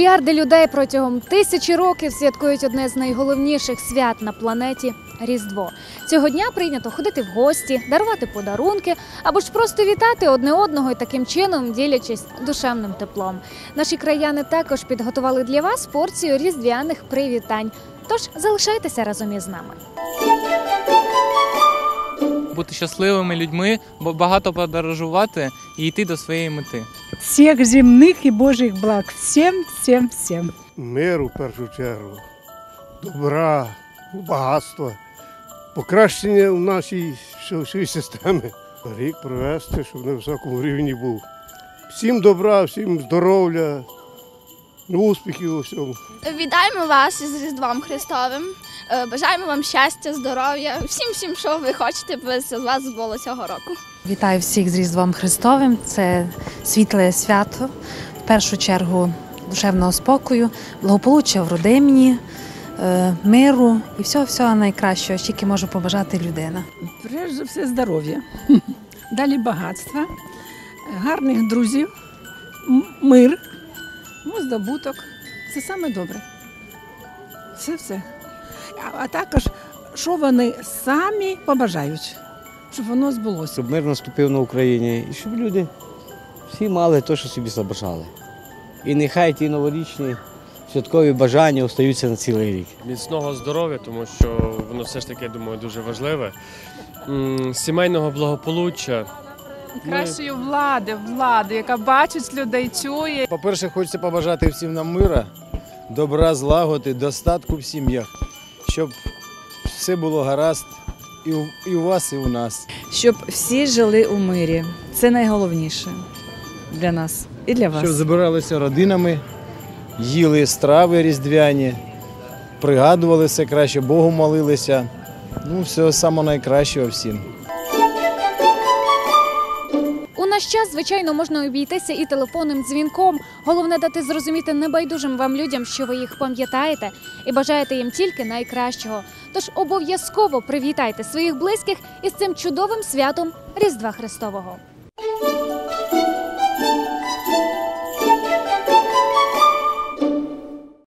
Мільярди людей протягом тисячі років святкують одне з найголовніших свят на планеті – Різдво. Цього дня прийнято ходити в гості, дарувати подарунки або ж просто вітати одне одного і таким чином ділячись душевним теплом. Наші краяни також підготували для вас порцію різдвяних привітань. Тож залишайтеся разом із нами. Бути щасливими людьми, багато подорожувати і йти до своєї мети. Всіх земних і Божих благ. Всім. Миру, в першу чергу, добра, багатства, покращення в нашій всій системі. Рік провести, щоб на високому рівні був. Всім добра, всім здоров'я, успіхів у всьому. Вітаємо вас із Різдвом Христовим. Бажаємо вам щастя, здоров'я, всім, що ви хочете, з вас було цього року. Вітаю всіх з Різдвом Христовим. Це світле свято, в першу чергу душевного спокою, благополуччя в родині, миру і всього найкращого, що тільки може побажати людина. Перш за все здоров'я, далі багатства, гарних друзів, мир, здобуток. Це саме добре. Це все. А також, що вони самі побажають, щоб воно збулося. Щоб мир наступив на Україні і щоб люди всі мали те, що собі забажали. І нехай ті новорічні святкові бажання остаються на цілий рік. Міцного здоров'я, тому що воно все ж таки, я думаю, дуже важливе. Сімейного благополуччя. Кращої влади, яка бачить людей, чує. По-перше, хочеться побажати всім нам мира, добра, злагоди, достатку в сім'ях, щоб все було гаразд і у вас, і у нас. Щоб всі жили у мирі. Це найголовніше для нас і для вас. Щоб збиралися родинами, їли страви різдвяні, пригадували все краще, Богу молилися. Всього самого найкращого всім. У наш час, звичайно, можна обійтися і телефонним дзвінком. Головне дати зрозуміти небайдужим вам людям, що ви їх пам'ятаєте і бажаєте їм тільки найкращого. Тож обов'язково привітайте своїх близьких із цим чудовим святом Різдва Христового.